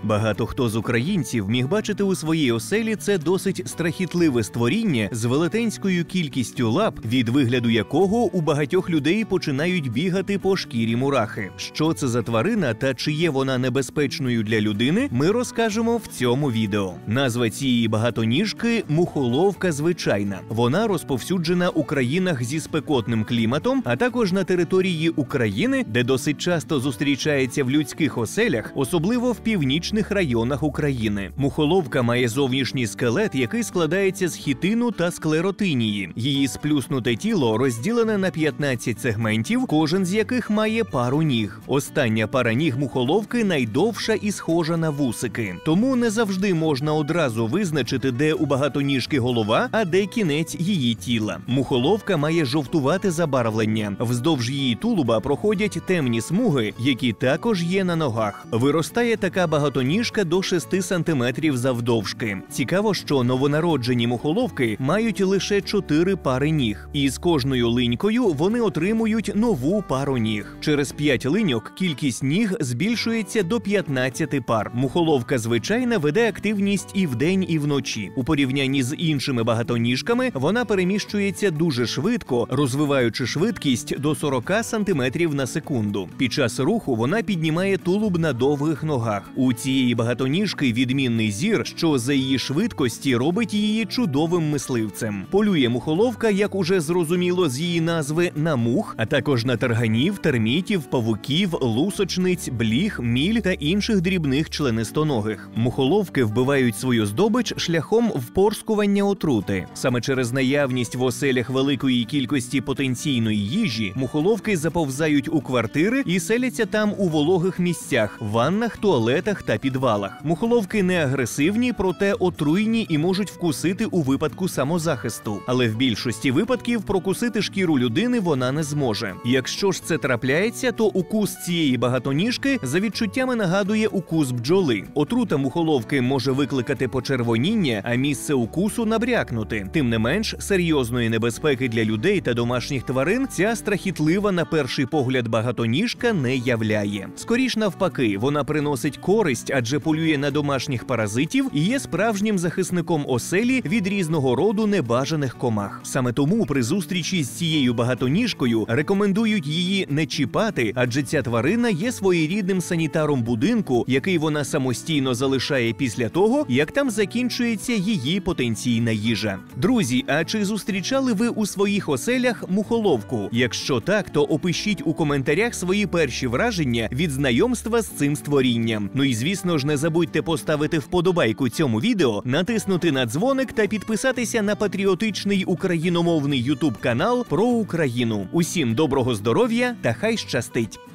Багато хто з українців міг бачити у своїй оселі це досить страхітливе створіння з велетенською кількістю лап, від вигляду якого у багатьох людей починають бігати по шкірі мурахи. Що це за тварина та чи є вона небезпечною для людини, ми розкажемо в цьому відео. Назва цієї багатоніжки – мухоловка звичайна. Вона розповсюджена у країнах зі спекотним кліматом, а також на території України, де досить часто зустрічається в людських оселях, особливо в північних районах України. Мухоловка має зовнішній скелет, який складається з хітину та склеротинії. Її сплюснуте тіло розділене на 15 сегментів, кожен з яких має пару ніг. Остання пара ніг мухоловки найдовша і схожа на вусики. Тому не завжди можна одразу визначити, де у багатоніжки голова, а де кінець її тіла. Мухоловка має жовтувате забарвлення. Вздовж її тулуба проходять темні смуги, які також є на ногах. Виростає така багатоніжка до 6 см завдовжки. Цікаво, що новонароджені мухоловки мають лише 4 пари ніг. І з кожною линькою вони отримують нову пару ніг. Через 5 линьок кількість ніг збільшується до 15 пар. Мухоловка звичайна веде активність і вдень, і вночі. У порівнянні з іншими багатоніжками вона переміщується дуже швидко, розвиваючи швидкість до 40 см на секунду. Під час руху вона піднімає тулуб на довгих ногах. У цієї багатоніжки відмінний зір, що за її швидкості робить її чудовим мисливцем. Полює мухоловка, як уже зрозуміло з її назви, на мух, а також на тарганів, термітів, павуків, лусочниць, бліг, міль та інших дрібних членистоногих. Мухоловки вбивають свою здобич шляхом впорскування отрути. Саме через наявність в оселях великої кількості потенційної їжі мухоловки заповзають у квартири і селяться там у вологих місцях – ваннах, туалетах та підвалах. Мухоловки не агресивні, проте отруйні і можуть вкусити у випадку самозахисту. Але в більшості випадків прокусити шкіру людини вона не зможе. Якщо ж це трапляється, то укус цієї багатоніжки за відчуттями нагадує укус бджоли. Отрута мухоловки може викликати почервоніння, а місце укусу набрякнути. Тим не менш, серйозної небезпеки для людей та домашніх тварин ця страхітлива на перший погляд багатоніжка не являє. Скоріш навпаки, вона приносить користь, адже полює на домашніх паразитів і є справжнім захисником оселі від різного роду небажаних комах. Саме тому при зустрічі з цією багатоніжкою рекомендують її не чіпати, адже ця тварина є своєрідним санітаром будинку, який вона самостійно залишає після того, як там закінчується її потенційна їжа. Друзі, а чи зустрічали ви у своїх оселях мухоловку? Якщо так, то опишіть у коментарях свої перші враження від знайомства з цим створінням. Ну і звісно ж не забудьте поставити вподобайку цьому відео, натиснути на дзвоник та підписатися на патріотичний україномовний YouTube канал про Україну. Усім доброго здоров'я та хай щастить!